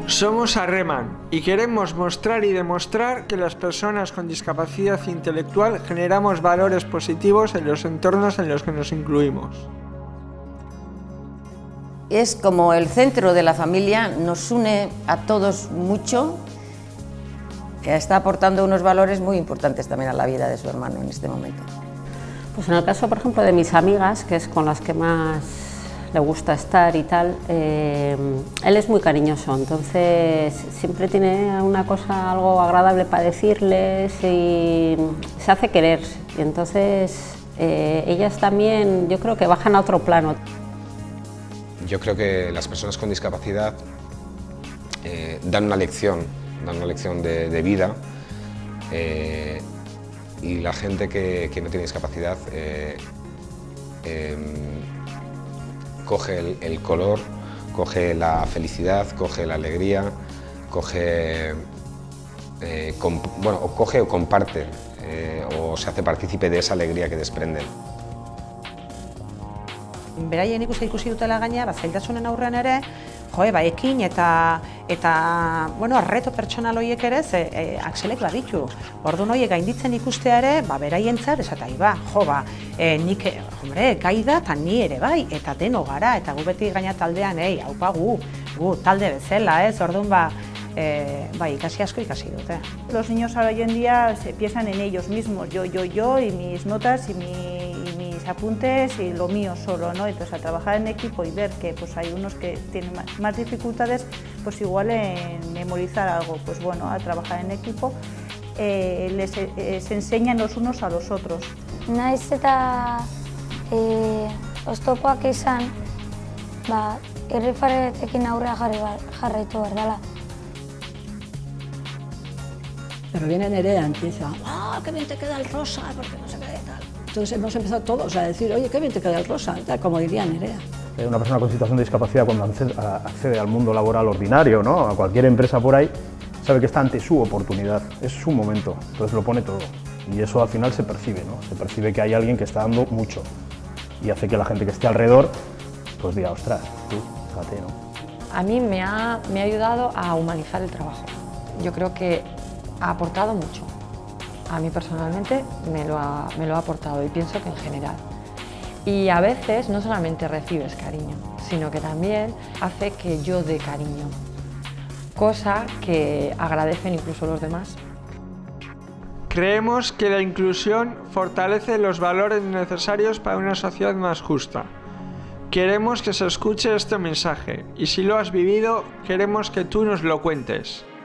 Somos Arreman y queremos mostrar y demostrar que las personas con discapacidad intelectual generamos valores positivos en los entornos en los que nos incluimos. Es como el centro de la familia, nos une a todos mucho, está aportando unos valores muy importantes también a la vida de su hermano en este momento. Pues en el caso, por ejemplo, de mis amigas, que es con las que más le gusta estar y tal, él es muy cariñoso, entonces siempre tiene una cosa, algo agradable para decirles y se hace querer. Y entonces ellas también, yo creo que bajan a otro plano. Yo creo que las personas con discapacidad dan una lección de vida, y la gente que no tiene discapacidad coge el color, coge la felicidad, coge la alegría, coge o comparte o se hace partícipe de esa alegría que desprenden. Beraien ikusi dutela gaina, zailtasunen aurrean ere, ekin eta arreto pertsonal horiek ere, akselek baditu. Orduan horiek gainditzen ikustea ere, beraientzat esatai, nik, gai da, eta ni ere bai, eta deno gara, eta gu beti gaina taldean, haupa gu talde bezala, orduan ikasi asko ikasi dute. Los niños ahora hoy en día se piensan en ellos mismos, yo, y mis notas y mis apuntes y lo mío solo, ¿no? Entonces, al trabajar en equipo y ver que pues, hay unos que tienen más dificultades, pues igual en memorizar algo, pues bueno, al trabajar en equipo se enseñan los unos a los otros. Naiz eta oztopoak izan, irrifarretekin aurrea jarraitu behar dela. Pero viene Nerea, empieza, qué bien te queda el rosa, porque no se queda tal. Entonces hemos empezado todos a decir, oye, qué bien te queda el rosa, tal, como diría Nerea. Una persona con situación de discapacidad cuando accede al mundo laboral ordinario, ¿no?, a cualquier empresa por ahí, sabe que está ante su oportunidad, es su momento, entonces lo pone todo. Y eso al final se percibe, ¿no? Se percibe que hay alguien que está dando mucho y hace que la gente que esté alrededor pues diga, ostras, tú, fíjate, ¿no? A mí me ha ayudado a humanizar el trabajo. Yo creo que ha aportado mucho. A mí personalmente me lo ha aportado y pienso que en general. Y a veces no solamente recibes cariño, sino que también hace que yo dé cariño, cosa que agradecen incluso los demás. Creemos que la inclusión fortalece los valores necesarios para una sociedad más justa. Queremos que se escuche este mensaje y si lo has vivido, queremos que tú nos lo cuentes.